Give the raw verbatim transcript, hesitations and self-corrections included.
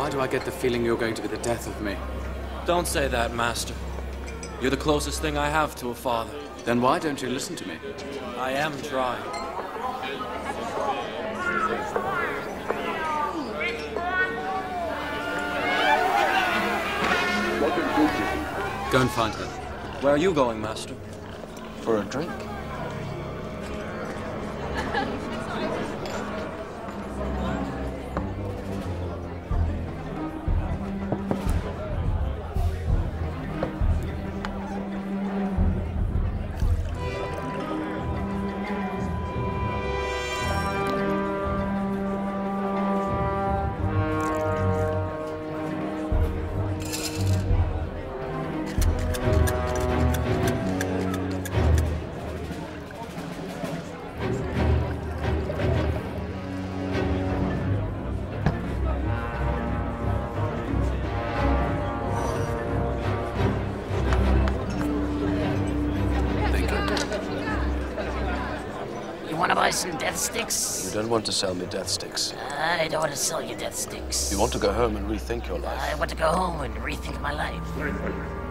Why do I get the feeling you're going to be the death of me? Don't say that, Master. You're the closest thing I have to a father. Then why don't you listen to me? I am trying. Go and find her. Where are you going, Master? For a drink. Some death sticks? You don't want to sell me death sticks. I don't want to sell you death sticks. You want to go home and rethink your life. I want to go home and rethink my life.